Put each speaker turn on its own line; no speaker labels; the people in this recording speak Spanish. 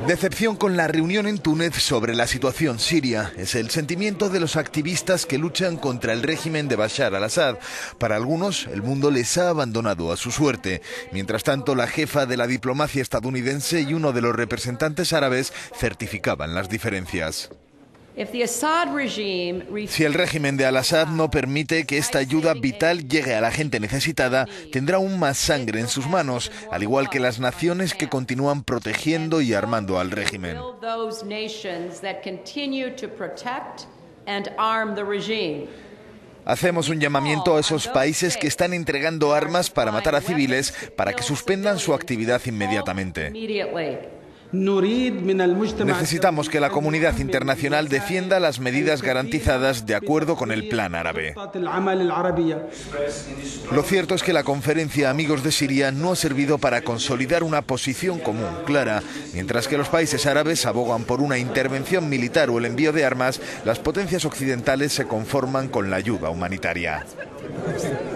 Decepción con la reunión en Túnez sobre la situación siria. Es el sentimiento de los activistas que luchan contra el régimen de Bashar al-Assad. Para algunos, el mundo les ha abandonado a su suerte. Mientras tanto, la jefa de la diplomacia estadounidense y uno de los representantes árabes certificaban las diferencias. Si el régimen de al-Assad no permite que esta ayuda vital llegue a la gente necesitada, tendrá aún más sangre en sus manos, al igual que las naciones que continúan protegiendo y armando al régimen. Hacemos un llamamiento a esos países que están entregando armas para matar a civiles para que suspendan su actividad inmediatamente. Necesitamos que la comunidad internacional defienda las medidas garantizadas de acuerdo con el plan árabe. Lo cierto es que la conferencia Amigos de Siria no ha servido para consolidar una posición común clara. Mientras que los países árabes abogan por una intervención militar o el envío de armas, las potencias occidentales se conforman con la ayuda humanitaria.